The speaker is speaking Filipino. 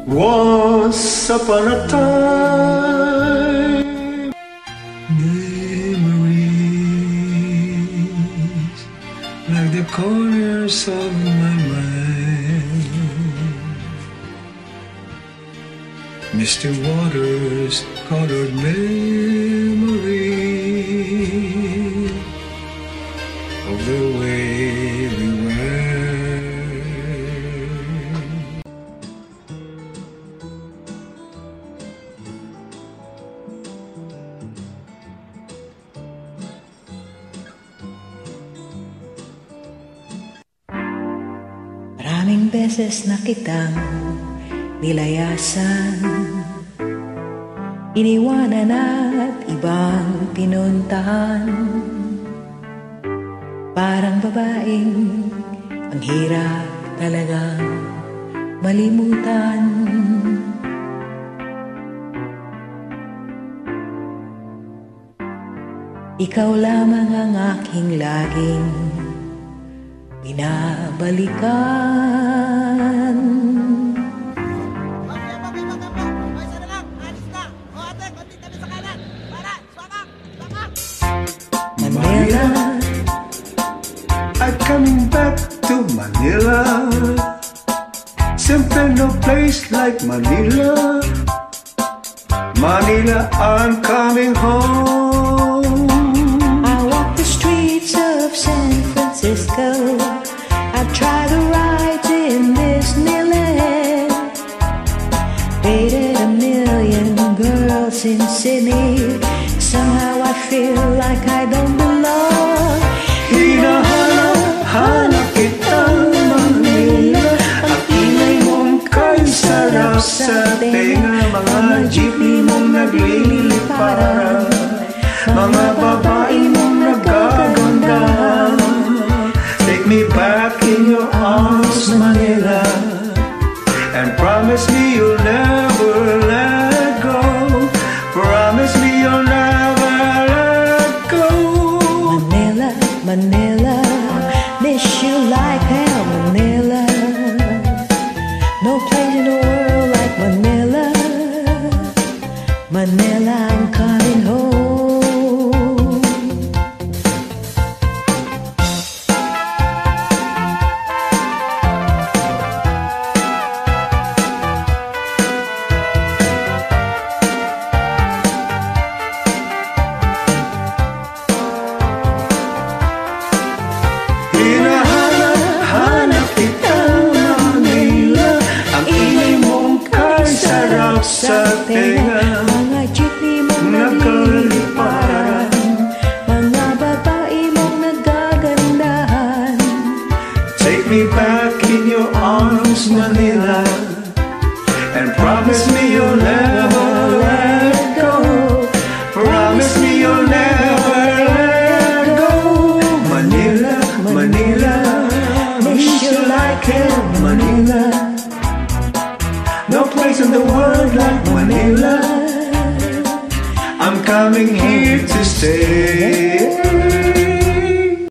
Once upon a time, memories like the corners of my mind. Misty waters colored memory of the way we were. Maraming beses na kitang nilayasan, iniwanan at ibang pinuntahan. Parang babaeng ang hirap talagang malimutan. Ikaw lamang ang aking laging binabalikan. Manila, I'm coming back to Manila. Simply no place like Manila. Manila, I'm coming home. I walk the streets of San Francisco. I've tried the rides in Disneyland. Dated a million girls in Sydney. Somehow I feel like I don't belong. Hinahanap kitang Manila. Ang ingay mong kay sarap sa tenga. Mga jeepney mong nagliliparan, mga babae mong nagkagandahan. Take me back in your arms, Manila, and promise me you'll never let go. Promise me you'll never let go. Manila, Manila, miss you like hell, Manila. No place in the world like Manila. Manila, I'm coming home. Hinahanap kitang Manila. Ang ingay mong kay sarap sa tenga. Mga jeepney mong nagliliparan, mga babae mong nagagandahan. Take me back in your arms, Manila, and promise me you'll never let go. Promise me you'll never let go. Manila, Manila, miss you like hell, Manila. No place in the world like Manila. I'm coming here to stay.